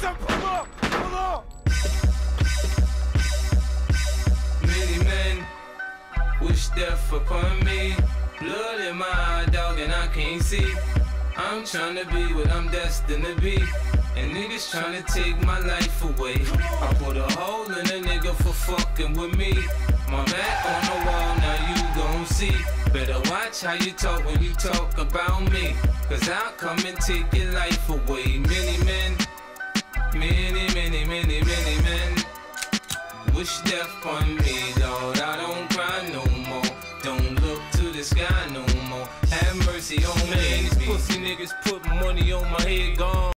up, pull up, pull up. Many men wish death upon me. Blood in my eye, dog, and I can't see. I'm tryna be what I'm destined to be, and niggas tryna take my life away. I put a hole in a nigga for fucking with me. My back on the wall, now you gon' see. Better watch how you talk when you talk about me, cause I'll come and take your life away. Many men, many men wish death on me, Lord. I don't cry no more. Don't look to the sky no more. Have mercy on me. These pussy niggas put money on my head, gone.